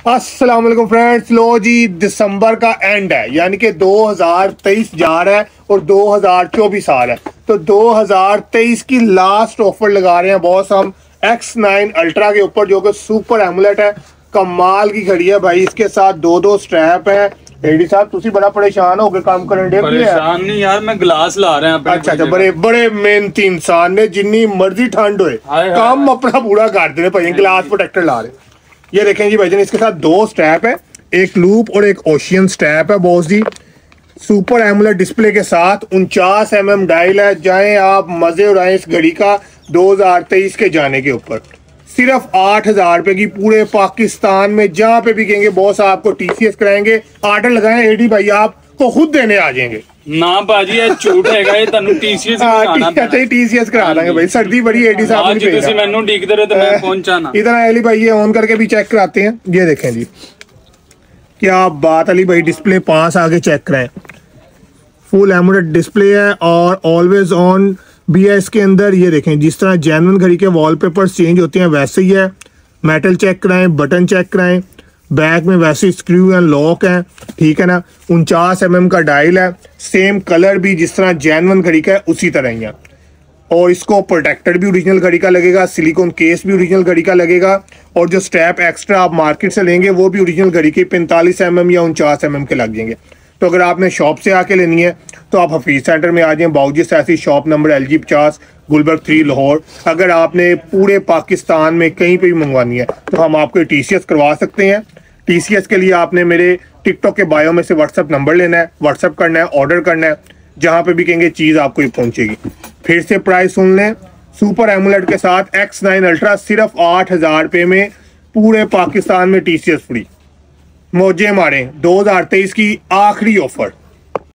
अस्सलाम वालेकुम फ्रेंड्स। लो जी, दिसंबर का एंड है, यानी कि 2023 जा रहा है और 2024 आ रहा है। तो 2023 की लास्ट ऑफर लगा रहे हैं बॉस हम X9 अल्ट्रा के ऊपर, जो कि सुपर एमुलेट है। कमाल की घड़ी है भाई। इसके साथ दो स्ट्रैप है। एडी साहब तुसी बड़ा परेशान हो गए काम करने दे। परेशान नहीं यार, मैं गिलास ला रहे हैं। अच्छा, बड़े बड़े मेहनती इंसान ने, जिन्नी मर्जी ठंड होए काम अपना पूरा कर देने भाई। गिलास प्रोटेक्टर ला रहे। ये देखें जी भाईजान, इसके साथ दो स्ट्रैप है, एक लूप और एक ओशियन स्ट्रैप है बॉस जी। सुपर एमुलेट डिस्प्ले के साथ 49 mm डायल है। जाएं आप, मजे उड़ाएं इस घड़ी का 2023 के जाने के ऊपर। सिर्फ 8,000 रुपए की पूरे पाकिस्तान में जहां पे भी कहेंगे बॉस आपको TCS कराएंगे। ऑर्डर लगाएं, एडी भाई आपको खुद देने आ जाएंगे। ना भाजी ये झूठ हैगा, ये तन्नू TCS TCS करा देंगे भाई। सर्दी बड़ी एडी साहब आज ਤੁਸੀਂ ਮੈਨੂੰ ਡੀਕਦੇ ਰਹੇ तो मैं पहुंचा ना। इधर अली भाई ये ऑन करके भी चेक कराते हैं। ये देखें जी, क्या बात। अली भाई डिस्प्ले पास आगे चेक कराएं। फुल एमुलेट डिस्प्ले है और ऑलवेज ऑन भी है इसके अंदर। ये देखें, जिस तरह जेन्युइन घड़ी के वॉलपेपर्स चेंज होते हैं वैसे ही है। मेटल चेक कराएं, बटन चेक कराएं। बैक में वैसे स्क्रू एंड लॉक है, ठीक है ना। 49 mm का डायल है। सेम कलर भी जिस तरह जेन्युइन घड़ी का है उसी तरह ही है। और इसको प्रोटेक्टर भी ओरिजिनल घड़ी का लगेगा, सिलिकॉन केस भी ओरिजिनल घड़ी का लगेगा। और जो स्ट्रैप एक्स्ट्रा आप मार्केट से लेंगे वो भी ओरिजिनल घड़ी के 45 mm या 49 mm के लग जाएंगे। तो अगर आपने शॉप से आके लेनी है तो आप हफीज सेंटर में आ जाएं। बाउजी ऐसी shop number LG 50 Gulberg 3 Lahore. अगर आपने पूरे पाकिस्तान में कहीं पे भी मंगवानी है तो हम आपको TCS करवा सकते हैं। TCS के लिए आपने मेरे टिकटॉक के बायो में से व्हाट्सएप नंबर लेना है, व्हाट्सएप करना है, ऑर्डर करना है। जहां पे भी कहेंगे चीज आपको ही पहुंचेगी। फिर से प्राइस सुन लें। सुपर एमुलेट के साथ X9 अल्ट्रा सिर्फ 8,000 रुपये में पूरे पाकिस्तान में TCS फ्री। मौजे मारे 2023 की आखिरी ऑफर।